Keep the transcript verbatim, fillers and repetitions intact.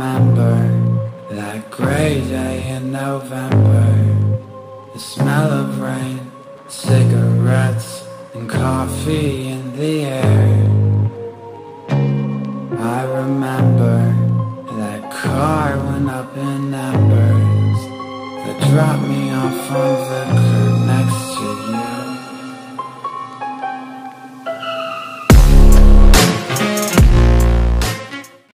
remember that gray day in November, the smell of rain, cigarettes, and coffee in the air. I remember that car went up in embers that dropped me off on the